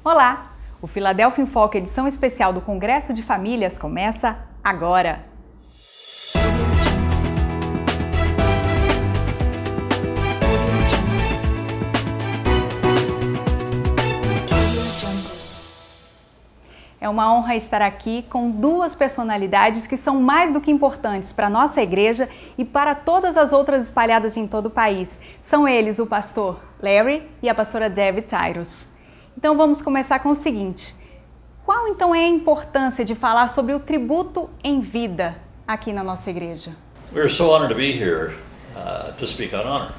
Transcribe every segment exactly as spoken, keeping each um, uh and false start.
Olá! O Philadelphia em Foco, edição especial do Congresso de Famílias, começa agora! É uma honra estar aqui com duas personalidades que são mais do que importantes para a nossa igreja e para todas as outras espalhadas em todo o país. São eles o pastor Larry e a pastora Debbie Tyrus. Então vamos começar com o seguinte: qual então é a importância de falar sobre o tributo em vida aqui na nossa igreja? We're so honored to be here uh, to speak on honor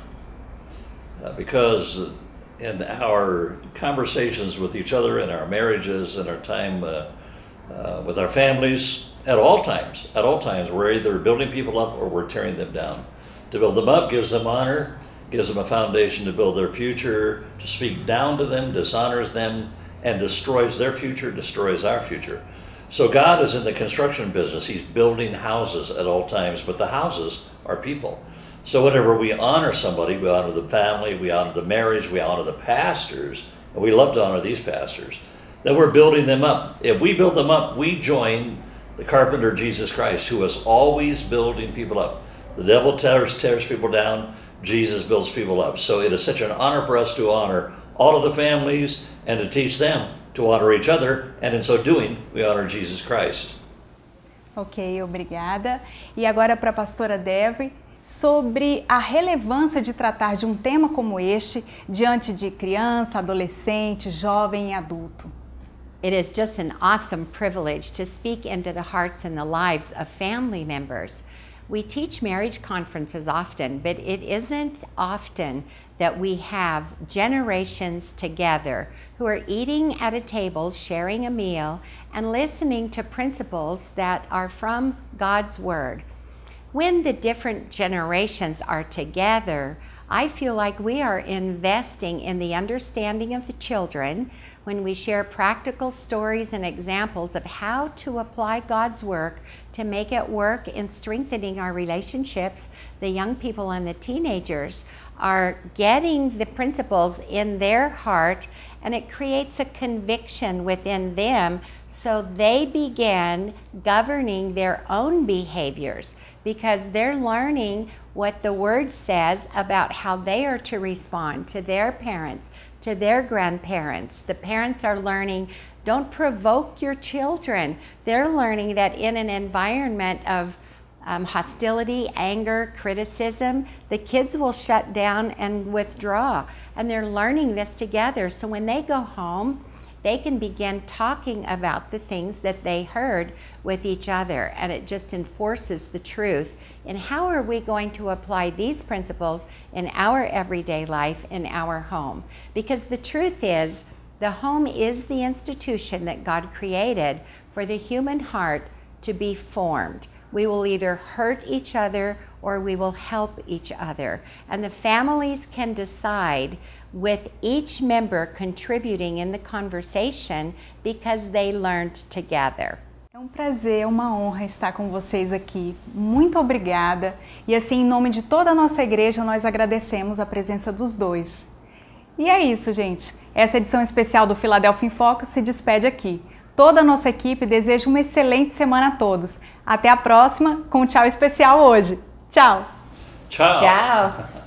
uh, because in our conversations with each other, in our marriages, in our time uh, uh, with our families, at all times, at all times, we're either building people up or we're tearing them down. To build them up gives them honor, gives them a foundation to build their future. To speak down to them dishonors them and destroys their future, destroys our future. So God is in the construction business. He's building houses at all times, but the houses are people. So whenever we honor somebody, we honor the family, we honor the marriage, we honor the pastors, and we love to honor these pastors, then we're building them up. If we build them up, we join the carpenter Jesus Christ, who is always building people up. The devil tears, tears people down, Jesus builds people up. So it is such an honor for us to honor all of the families and to teach them to honor each other, and in so doing, we honor Jesus Christ. Ok, obrigada. E agora para a pastora Debbie, sobre a relevância de tratar de um tema como este diante de criança, adolescente, jovem e adulto. It is just an awesome privilege to speak into the hearts and the lives of family members. We teach marriage conferences often, but it isn't often that we have generations together who are eating at a table, sharing a meal, and listening to principles that are from God's Word. When the different generations are together, I feel like we are investing in the understanding of the children when we share practical stories and examples of how to apply God's work to make it work in strengthening our relationships. The young people and the teenagers are getting the principles in their heart, and it creates a conviction within them, so they begin governing their own behaviors because they're learning what the Word says about how they are to respond to their parents, to their grandparents. The parents are learning, don't provoke your children. They're learning that in an environment of um, hostility, anger, criticism, the kids will shut down and withdraw. And they're learning this together. So when they go home, they can begin talking about the things that they heard with each other, and it just enforces the truth. And how are we going to apply these principles in our everyday life, in our home? Because the truth is, the home is the institution that God created for the human heart to be formed. We will either hurt each other or we will help each other. And the families can decide with each member contributing in the conversation because they learned together. É um prazer, uma honra estar com vocês aqui. Muito obrigada. E assim, em nome de toda a nossa igreja, nós agradecemos a presença dos dois. E é isso, gente. Essa edição especial do Philadelphia em Foco se despede aqui. Toda a nossa equipe deseja uma excelente semana a todos. Até a próxima, com um tchau especial hoje. Tchau! Tchau! Tchau!